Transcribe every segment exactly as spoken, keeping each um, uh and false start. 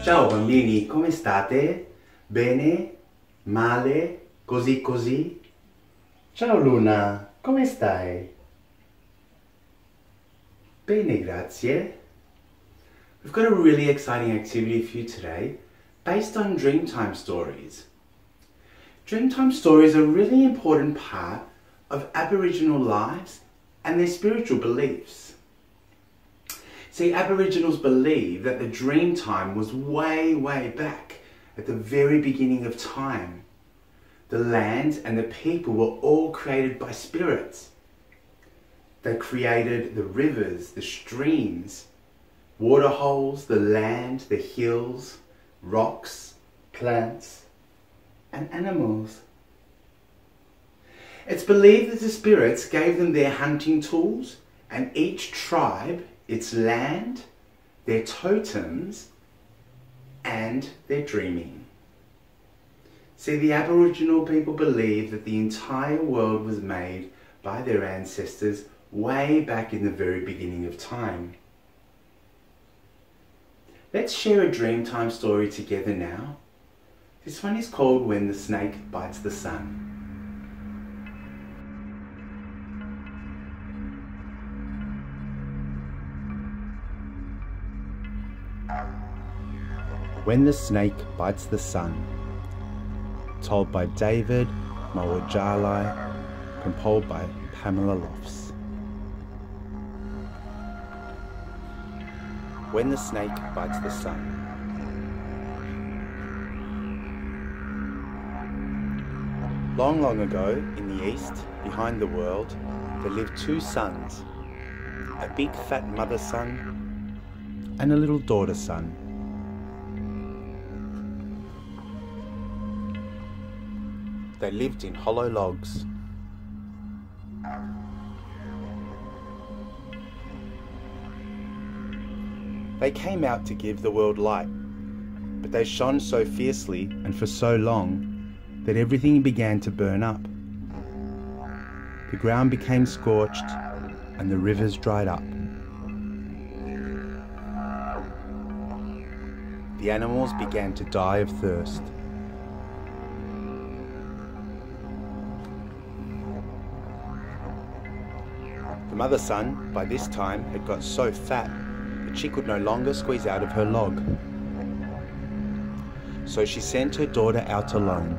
Ciao bambini, come state? Bene? Male? Così così? Ciao Luna, come stai? Bene, grazie. We've got a really exciting activity for you today based on Dreamtime stories. Dreamtime stories are a really important part of Aboriginal lives and their spiritual beliefs. See, Aboriginals believe that the Dreamtime was way, way back at the very beginning of time. The land and the people were all created by spirits. They created the rivers, the streams, water holes, the land, the hills, rocks, plants, and animals. It's believed that the spirits gave them their hunting tools and each tribe its land, their totems, and their dreaming. See, the Aboriginal people believe that the entire world was made by their ancestors way back in the very beginning of time. Let's share a Dreamtime story together now. This one is called When the Snake Bites the Sun. When the Snake Bites the Sun, told by David Mawajalai, compiled by Pamela Lofts. When the Snake Bites the Sun. Long, long ago, in the east, behind the world, there lived two sons, a big fat mother sun and a little daughter sun. They lived in hollow logs. They came out to give the world light, but they shone so fiercely and for so long that everything began to burn up. The ground became scorched and the rivers dried up. The animals began to die of thirst. The mother sun, by this time, had got so fat that she could no longer squeeze out of her log. So she sent her daughter out alone.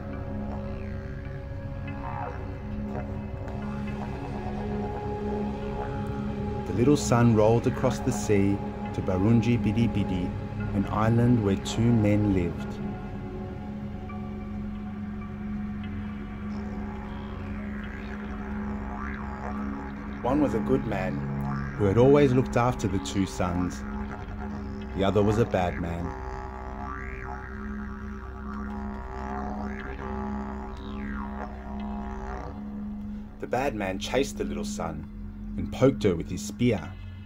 The little sun rolled across the sea to Barunji Bidi Bidi, an island where two men lived. One was a good man who had always looked after the two sons. The other was a bad man. The bad man chased the little son and poked her with his spear.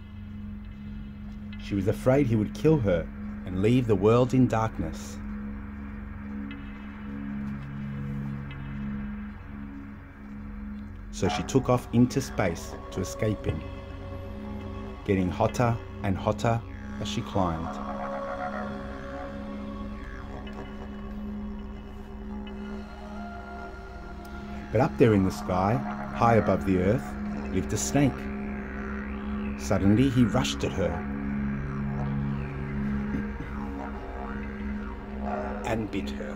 She was afraid he would kill her and leave the world in darkness. So she took off into space to escape him, getting hotter and hotter as she climbed. But up there in the sky, high above the earth, lived a snake. Suddenly he rushed at her and bit her.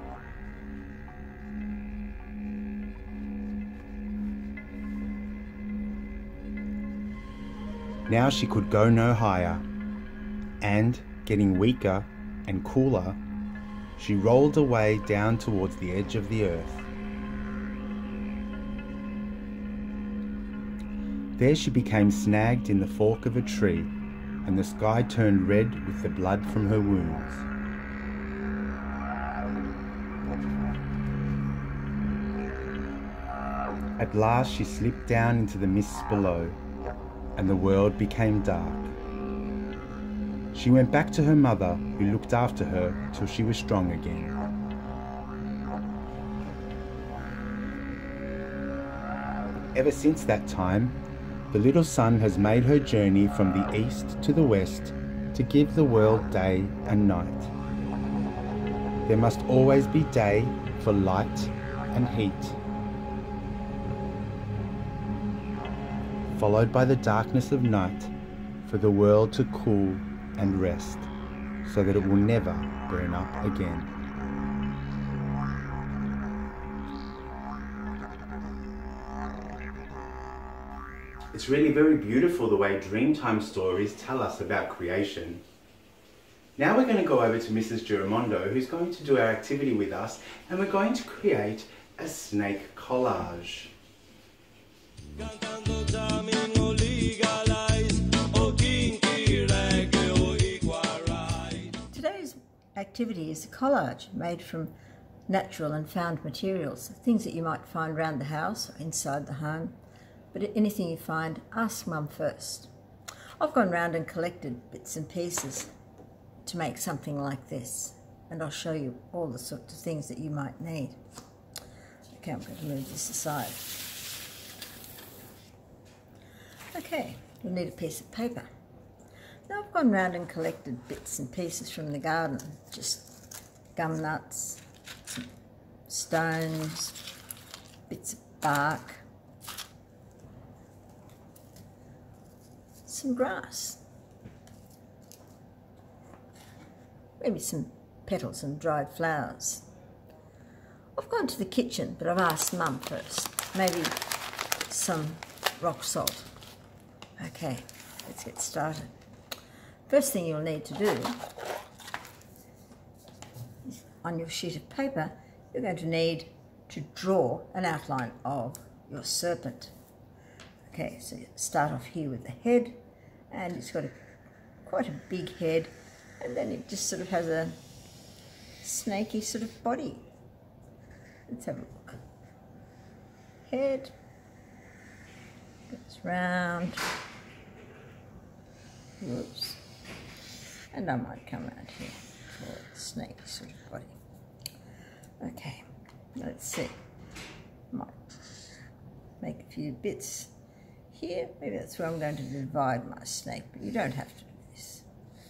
Now she could go no higher, and, getting weaker and cooler, she rolled away down towards the edge of the earth. There she became snagged in the fork of a tree, and the sky turned red with the blood from her wounds. At last she slipped down into the mists below, and the world became dark. She went back to her mother, who looked after her till she was strong again. Ever since that time, the little sun has made her journey from the east to the west to give the world day and night. There must always be day for light and heat, followed by the darkness of night for the world to cool and rest, so that it will never burn up again. It's really very beautiful the way Dreamtime stories tell us about creation. Now we're going to go over to Mrs Giramondo, who's going to do our activity with us, and we're going to create a snake collage. Today's activity is a collage made from natural and found materials, things that you might find around the house or inside the home. But anything you find, ask Mum first. I've gone round and collected bits and pieces to make something like this, and I'll show you all the sorts of things that you might need. Okay, I'm going to move this aside. Okay, you'll need a piece of paper. Now I've gone round and collected bits and pieces from the garden, just gum nuts, some stones, bits of bark, some grass, maybe some petals and dried flowers. I've gone to the kitchen, but I've asked Mum first. Maybe some rock salt. Okay, let's get started. First thing you'll need to do is, on your sheet of paper, you're going to need to draw an outline of your serpent. Okay, so you start off here with the head, and it's got a, quite a big head, and then it just sort of has a snaky sort of body. Let's have a look. Head goes round. Whoops. And I might come around here for a snaky sort of body. Okay, let's see. Might make a few bits here. Maybe that's where I'm going to divide my snake, but you don't have to do this.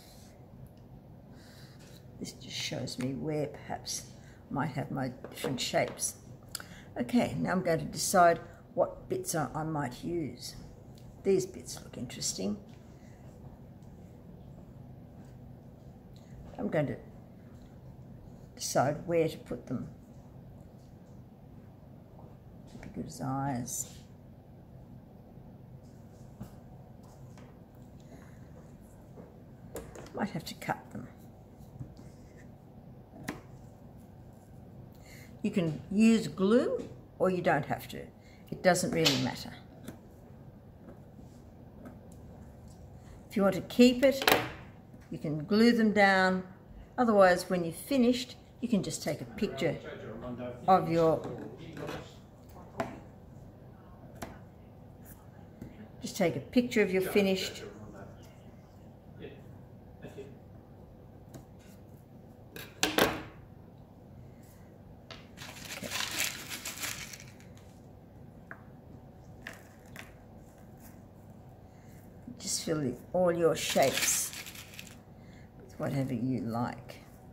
This just shows me where perhaps I might have my different shapes. Okay, now I'm going to decide what bits I, I might use. These bits look interesting. I'm going to decide where to put them. Could be good as eyes. Might have to cut them. You can use glue or you don't have to. It doesn't really matter. If you want to keep it, you can glue them down. Otherwise, when you've finished, you can just take a picture of your just take a picture of your finished Just fill in all your shapes with whatever you like.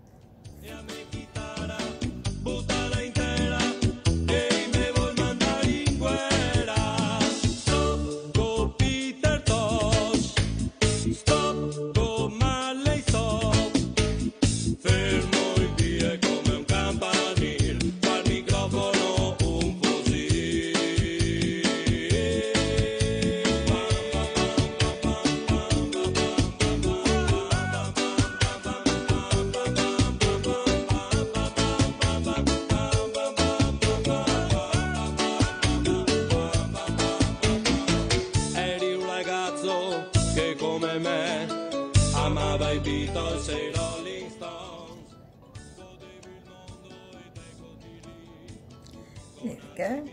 There we go.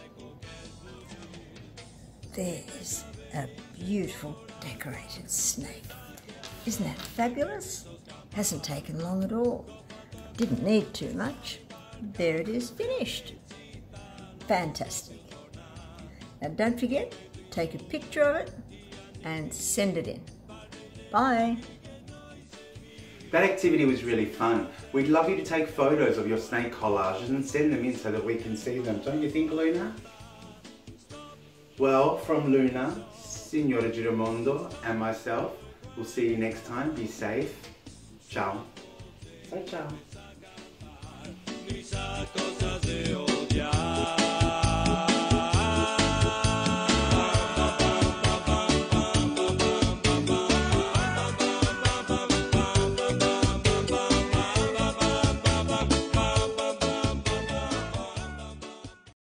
There's a beautiful decorated snake. Isn't that fabulous? Hasn't taken long at all. Didn't need too much. There it is, finished. Fantastic. Now don't forget, take a picture of it and send it in. Bye. That activity was really fun. We'd love you to take photos of your snake collages and send them in so that we can see them. Don't you think, Luna? Well, from Luna, Signora Giramondo, and myself, we'll see you next time. Be safe. Ciao. Say ciao.